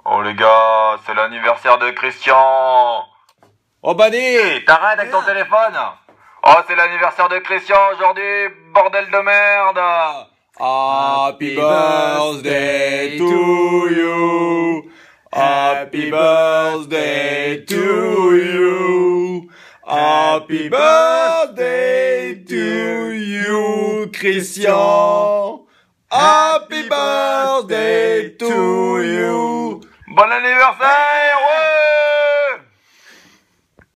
Oh les gars, c'est l'anniversaire de Christian. Oh Bunny, t'arrêtes avec ton téléphone. Oh, c'est l'anniversaire de Christian aujourd'hui, bordel de merde. Happy birthday to you. Happy birthday to you. Happy birthday to you, Christian. Happy birthday to you. Bon anniversaire!